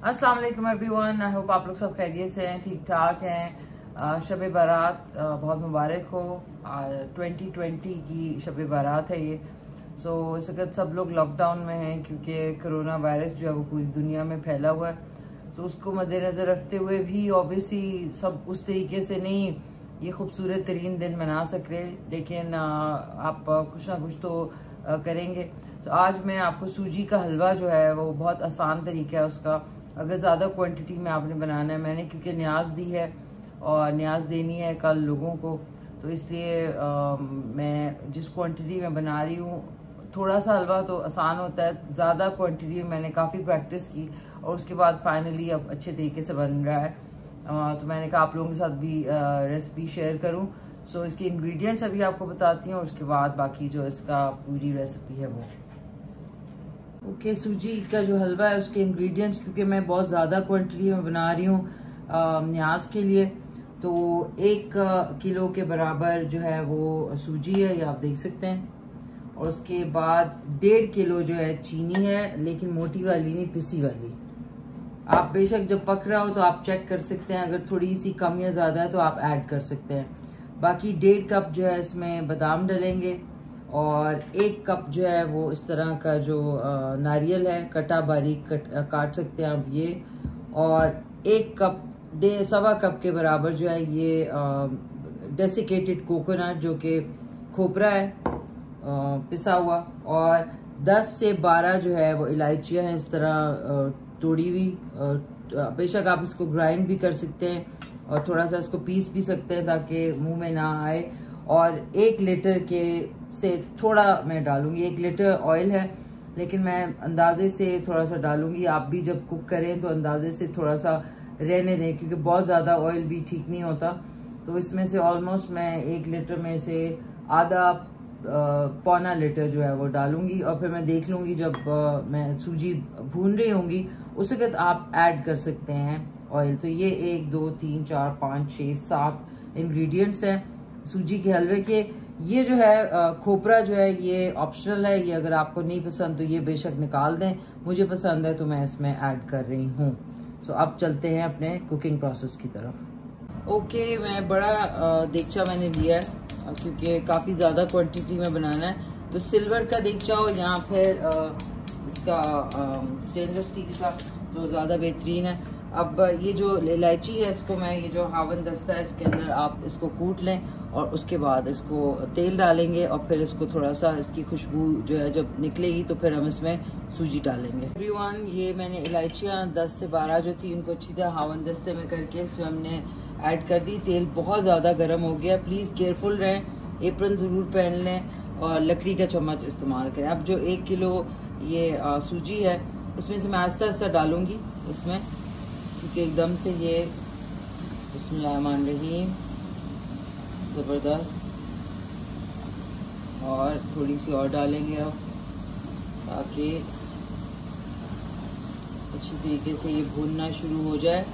अस्सलाम वालेकुम everyone. I hope आप लोग सब खैरियत से हैं, ठीक ठाक हैं। शब बारात बहुत मुबारक हो। 2020 की शब बारात है ये। इस वक्त सब लोग लॉकडाउन में हैं क्योंकि कोरोना वायरस जो है वो पूरी दुनिया में फैला हुआ है। उसको मद्देनजर रखते हुए भी ऑब्वियसली सब उस तरीके से नहीं ये खूबसूरत तरीन दिन मना सक रहे, लेकिन आप कुछ ना कुछ तो करेंगे। तो आज मैं आपको सूजी का हलवा जो है वो बहुत आसान तरीका है उसका। अगर ज़्यादा क्वांटिटी में आपने बनाना है, मैंने क्योंकि न्याज दी है और न्याज देनी है कल लोगों को, तो इसलिए मैं जिस क्वांटिटी में बना रही हूँ, थोड़ा सा हलवा तो आसान होता है, ज़्यादा क्वांटिटी में मैंने काफ़ी प्रैक्टिस की और उसके बाद फाइनली अब अच्छे तरीके से बन रहा है। तो मैंने कहा आप लोगों के साथ भी रेसिपी शेयर करूँ। इसके इंग्रेडिएंट्स अभी आपको बताती हूँ, उसके बाद बाकी जो इसका पूरी रेसिपी है वो। ओके, सूजी का जो हलवा है उसके इंग्रेडिएंट्स, क्योंकि मैं बहुत ज़्यादा क्वांटिटी में बना रही हूँ न्याज के लिए, तो 1 किलो के बराबर जो है वो सूजी है, ये आप देख सकते हैं। और उसके बाद 1.5 किलो जो है चीनी है, लेकिन मोटी वाली नहीं, पिसी वाली। आप बेशक जब पक रहा हो तो आप चेक कर सकते हैं, अगर थोड़ी सी कम या ज़्यादा है तो आप ऐड कर सकते हैं। बाकी 1.5 कप जो है इसमें बादाम डलेंगे और 1 कप जो है वो इस तरह का जो नारियल है कटा बारीक काट सकते हैं आप ये, और 1 कप 1.25 कप के बराबर जो है ये डेसिकेटेड कोकोनट जो कि खोपरा है पिसा हुआ, और 10 से 12 जो है वो इलायचियाँ हैं इस तरह तोड़ी हुई। बेशक आप इसको ग्राइंड भी कर सकते हैं और थोड़ा सा इसको पीस भी सकते हैं ताकि मुंह में ना आए। और 1 लीटर के से थोड़ा मैं डालूंगी, 1 लीटर ऑयल है लेकिन मैं अंदाजे से थोड़ा सा डालूंगी। आप भी जब कुक करें तो अंदाजे से थोड़ा सा रहने दें, क्योंकि बहुत ज़्यादा ऑयल भी ठीक नहीं होता। तो इसमें से ऑलमोस्ट मैं 1 लीटर में से आधा पौना लीटर जो है वो डालूंगी, और फिर मैं देख लूंगी जब मैं सूजी भून रही होंगी उस वक्त आप ऐड कर सकते हैं ऑयल। तो ये 1 2 3 4 5 6 7 इंग्रेडिएंट्स हैं सूजी के हलवे के। ये जो है खोपरा जो है ये ऑप्शनल है, ये अगर आपको नहीं पसंद तो ये बेशक निकाल दें, मुझे पसंद है तो मैं इसमें ऐड कर रही हूँ। अब चलते हैं अपने कुकिंग प्रोसेस की तरफ। ओके, मैं बड़ा देगचा मैंने लिया है क्योंकि काफ़ी ज़्यादा क्वांटिटी में बनाना है, तो सिल्वर का देगचा हो या फिर इसका स्टेनलेस स्टील का तो ज़्यादा बेहतरीन है। अब ये जो इलायची है इसको मैं, ये जो हावन दस्ता है इसके अंदर आप इसको कूट लें और उसके बाद इसको तेल डालेंगे और फिर इसको थोड़ा सा इसकी खुशबू जो है जब निकलेगी तो फिर हम इसमें सूजी डालेंगे। एवरीवन, ये मैंने इलायचियाँ 10 से 12 जो थी उनको अच्छी तरह हावन दस्ते में करके इसमें हमने ऐड कर दी। तेल बहुत ज़्यादा गर्म हो गया, प्लीज़ केयरफुल रहें, एप्रन ज़रूर पहन लें और लकड़ी का चम्मच इस्तेमाल करें। अब जो 1 किलो ये सूजी है इसमें से मैं आहिस्ता आहिस्ता डालूंगी इसमें, क्योंकि एकदम से ये बिस्मिल्लाहिर्रहमानिर्रहीम ज़बरदस्त। और थोड़ी सी और डालेंगे अब ताकि अच्छी तरीके से ये भूनना शुरू हो जाए,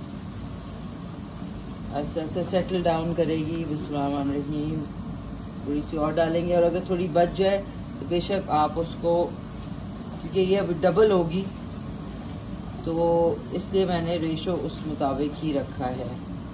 आहिस्ता आहिस्ता सेटल डाउन करेगी। बिस्मिल्लाहिर्रहमानिर्रहीम थोड़ी सी और डालेंगे, और अगर थोड़ी बच जाए तो बेशक आप उसको, क्योंकि ये अब डबल होगी तो इसलिए मैंने रेशो उस मुताबिक ही रखा है।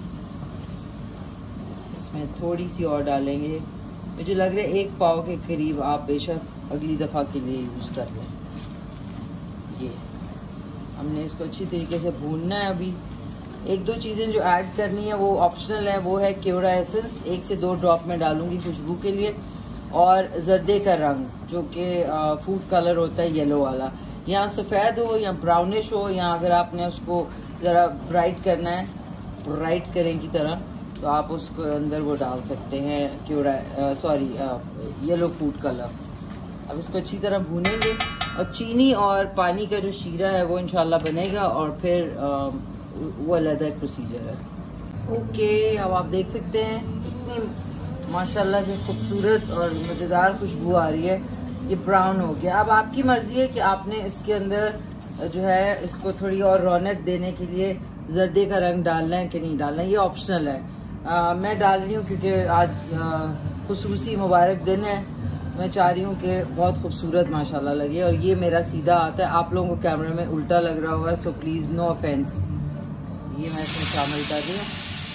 इसमें थोड़ी सी और डालेंगे, मुझे लग रहा है 1 पाव के करीब, आप बेशक अगली दफ़ा के लिए यूज़ कर लें। ये हमने इसको अच्छी तरीके से भूनना है। अभी 1-2 चीज़ें जो ऐड करनी है वो ऑप्शनल है, वो है केवड़ा एसेंस 1 से 2 ड्रॉप में डालूंगी खुशबू के लिए, और जर्दे का रंग जो कि फूड कलर होता है येलो वाला, या सफ़ेद हो या ब्राउनिश हो, या अगर आपने उसको ज़रा ब्राइट करना है ब्राइट करें की तरह तो आप उसको अंदर वो डाल सकते हैं केवड़ा येलो फूड कलर। अब इसको अच्छी तरह भूनेंगे और चीनी और पानी का जो शीरा है वो इंशाल्लाह बनेगा, और फिर वो अलग एक प्रोसीजर है। ओके, अब आप देख सकते हैं इतनी माशाल्लाह जो खूबसूरत और मज़ेदार खुशबू आ रही है। ये ब्राउन हो गया। अब आपकी मर्जी है कि आपने इसके अंदर जो है इसको थोड़ी और रौनक देने के लिए जर्दे का रंग डालना है कि नहीं डालना है, ये ऑप्शनल है। मैं डाल रही हूँ क्योंकि आज खुसूसी मुबारक दिन है मैं चाह रही हूँ कि बहुत खूबसूरत माशाल्लाह लगे। और ये मेरा सीधा आता है, आप लोगों को कैमरे में उल्टा लग रहा होगा, सो प्लीज़ नो ऑफेंस। ये मैं इसमें शामिल कर रही हूँ।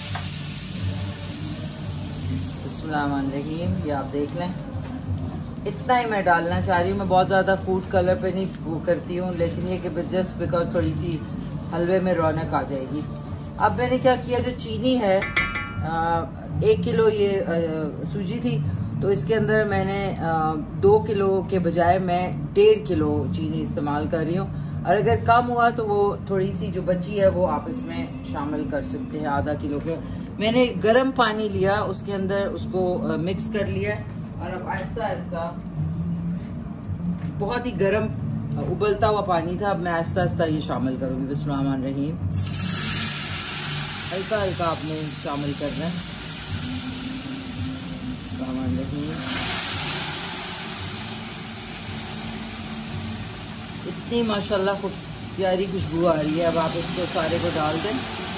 बिस्मिल्लाहिर्रहमानिर्रहीम। ये आप देख लें, इतना ही मैं डालना चाह रही हूँ। मैं बहुत ज़्यादा फूड कलर पे नहीं वो करती हूँ, लेकिन ये कि जस्ट बिकॉज थोड़ी सी हलवे में रौनक आ जाएगी। अब मैंने क्या किया, जो चीनी है 1 किलो ये सूजी थी, तो इसके अंदर मैंने 2 किलो के बजाय मैं 1.5 किलो चीनी इस्तेमाल कर रही हूँ। और अगर कम हुआ तो वो थोड़ी सी जो बची है वो आप इसमें शामिल कर सकते हैं। आधा किलो के मैंने गर्म पानी लिया, उसके अंदर उसको मिक्स कर लिया। और अब आहिस्ता आहिस्ता, बहुत ही गर्म उबलता हुआ पानी था, अब मैं आहिस्ता आहिस्ता ये शामिल करूंगी। बिस्मिल्लाहिर्रहमानिर्रहीम। हल्का हल्का आपने शामिल करना है। इतनी माशाल्लाह खूब प्यारी खुशबू आ रही है। अब आप इसको सारे को डाल दें।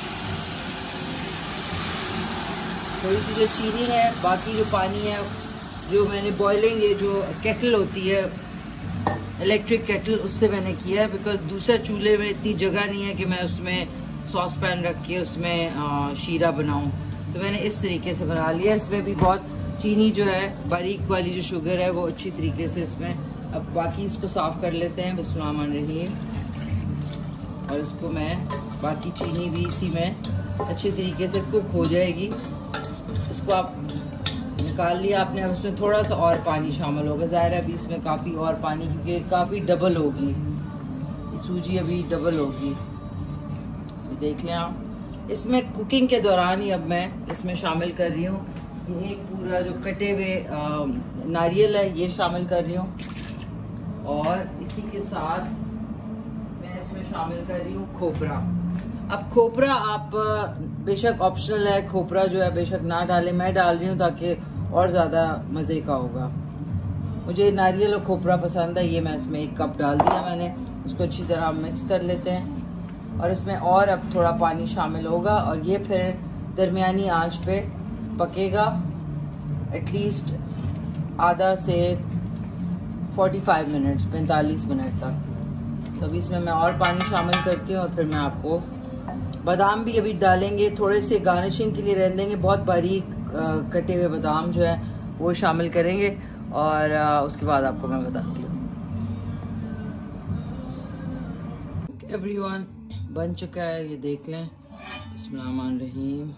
थोड़ी सी जो चीनी है, बाकी जो पानी है, जो मैंने बॉइलिंग, ये जो केटल होती है इलेक्ट्रिक केटल, उससे मैंने किया है। बिकॉज दूसरे चूल्हे में इतनी जगह नहीं है कि मैं उसमें सॉस पैन रख के उसमें शीरा बनाऊं, तो मैंने इस तरीके से बना लिया। इसमें भी बहुत चीनी जो है, बारीक वाली जो शुगर है, वो अच्छी तरीके से इसमें। अब बाकी इसको साफ कर लेते हैं। बिस्मिल्लाहिर्रहमानिर्रहीम। और इसको मैं, बाकी चीनी भी इसी में अच्छे तरीके से कुक हो जाएगी। इसको आप निकाल लिया आपने। अब इसमें थोड़ा सा और पानी शामिल होगा, ज़ाहिर है अभी इसमें काफ़ी और पानी, क्योंकि काफ़ी डबल होगी ये सूजी, अभी डबल होगी। ये देख लें आप। इसमें कुकिंग के दौरान ही अब मैं इसमें शामिल कर रही हूँ ये एक पूरा जो कटे हुए नारियल है, ये शामिल कर रही हूँ। और इसी के साथ मैं इसमें शामिल कर रही हूँ खोपरा। अब खोपरा आप बेशक ऑप्शनल है, खोपरा जो है बेशक ना डालें, मैं डाल रही हूँ ताकि और ज़्यादा मज़े का होगा। मुझे नारियल और खोपरा पसंद है। ये मैं इसमें 1 कप डाल दिया मैंने। इसको अच्छी तरह मिक्स कर लेते हैं। और इसमें और अब थोड़ा पानी शामिल होगा और ये फिर दरमियानी आंच पे पकेगा एटलीस्ट आधा से 45 मिनट्स, 45 मिनट तक। तभी इसमें मैं और पानी शामिल करती हूँ। और फिर मैं आपको बादाम भी अभी डालेंगे, थोड़े से गार्निशिंग के लिए रहने देंगे। बहुत बारीक कटे हुए बादाम जो है वो शामिल करेंगे। और उसके बाद आपको मैं बताती हूँ। एवरीवन, बन चुका है, ये देख लें। बिस्मिल्लाहिर्रहमानिर्रहीम।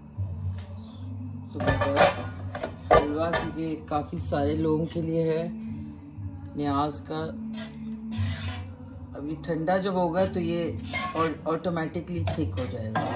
तो हलवा क्योंकि काफ़ी सारे लोगों के लिए है, न्याज का। अभी ठंडा जब होगा तो ये ऑटोमेटिकली थिक हो जाएगा।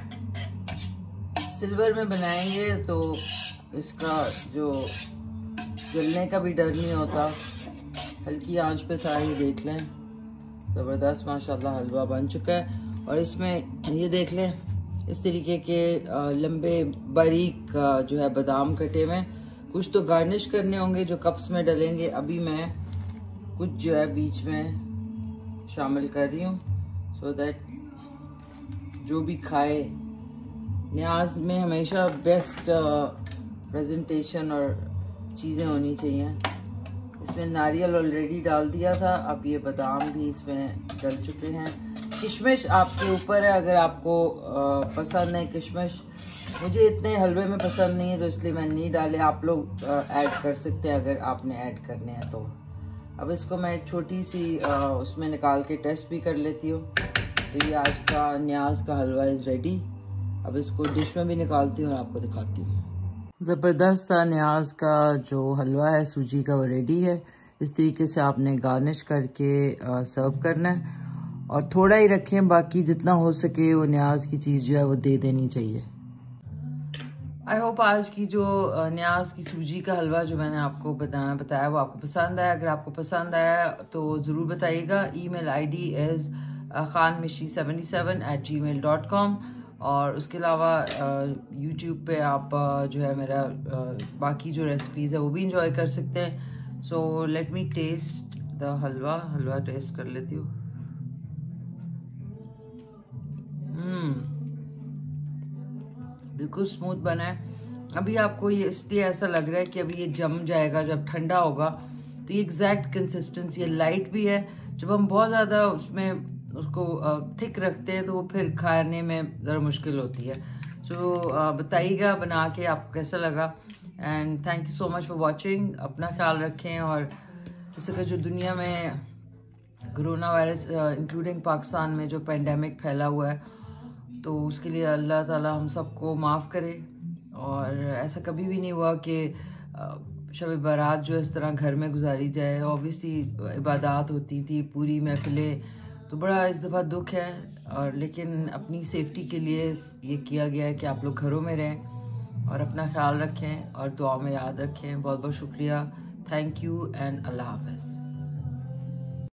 सिल्वर में बनाएंगे तो इसका जो जलने का भी डर नहीं होता। हल्की आंच पे था, ये देख लें। ज़बरदस्त माशाल्लाह हलवा बन चुका है। और इसमें ये देख लें, इस तरीके के लंबे बारीक जो है बादाम कटे हुए। कुछ तो गार्निश करने होंगे जो कप्स में डलेंगे। अभी मैं कुछ जो है बीच में शामिल कर रही हूँ, सो दैट जो भी खाए। न्याज में हमेशा बेस्ट प्रेजेंटेशन और चीज़ें होनी चाहिए। इसमें नारियल ऑलरेडी डाल दिया था, अब ये बादाम भी इसमें डल चुके हैं। किशमिश आपके ऊपर है, अगर आपको पसंद है किशमिश। मुझे इतने हलवे में पसंद नहीं है तो इसलिए मैंने नहीं डाले। आप लोग ऐड कर सकते हैं अगर आपने ऐड करने हैं तो। अब इसको मैं एक छोटी सी उसमें निकाल के टेस्ट भी कर लेती हूँ। तो ये आज का न्याज का हलवा इज़ रेडी। अब इसको डिश में भी निकालती हूँ और आपको दिखाती हूँ। ज़बरदस्त सा न्याज का जो हलवा है सूजी का, वो रेडी है। इस तरीके से आपने गार्निश करके सर्व करना है और थोड़ा ही रखें, बाकी जितना हो सके वो न्याज की चीज़ जो है वो दे देनी चाहिए। आई होप आज की जो न्याज की सूजी का हलवा जो मैंने आपको बताया वो आपको पसंद आया। अगर आपको पसंद आया तो ज़रूर बताइएगा। Email ID is khanmishi77@gmail.com। और उसके अलावा यूट्यूब पे आप जो है मेरा बाकी जो रेसिपीज़ है वो भी इंजॉय कर सकते हैं। So let me taste the halwa taste कर लेती हूँ। बिल्कुल स्मूथ बना है, अभी आपको ये इसलिए ऐसा लग रहा है कि अभी ये जम जाएगा, जब ठंडा होगा तो ये एग्जैक्ट कंसिस्टेंसी है, लाइट भी है। जब हम बहुत ज़्यादा उसमें उसको थिक रखते हैं तो वो फिर खाने में ज़रा मुश्किल होती है। सो बताइएगा बना के आपको कैसा लगा, and thank you so much for watching. अपना ख्याल रखें, और इस वक्त जो दुनिया में कोरोना वायरस इंक्लूडिंग पाकिस्तान में जो पेंडेमिक फैला हुआ है, तो उसके लिए अल्लाह ताला हम सबको माफ़ करे। और ऐसा कभी भी नहीं हुआ कि शब बारात जो इस तरह घर में गुजारी जाए। ऑब्वियसली इबादत होती थी, पूरी महफिलें, तो बड़ा इस दफ़ा दुख है। और लेकिन अपनी सेफ्टी के लिए ये किया गया है कि आप लोग घरों में रहें और अपना ख्याल रखें और दुआ में याद रखें। बहुत बहुत शुक्रिया, थैंक यू एंड अल्लाह हाफ़िज़।